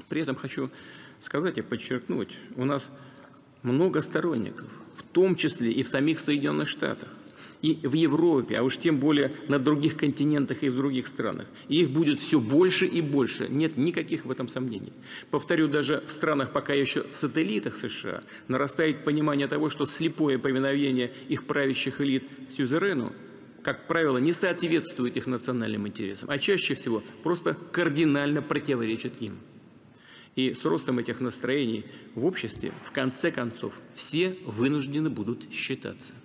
При этом хочу сказать и подчеркнуть, у нас много сторонников, в том числе и в самих Соединенных Штатах, и в Европе, а уж тем более на других континентах и в других странах. И их будет все больше и больше, нет никаких в этом сомнений. Повторю, даже в странах, пока еще сателлитах США, нарастает понимание того, что слепое повиновение их правящих элит сюзерену, как правило, не соответствует их национальным интересам, а чаще всего просто кардинально противоречит им. И с ростом этих настроений в обществе, в конце концов, все вынуждены будут считаться.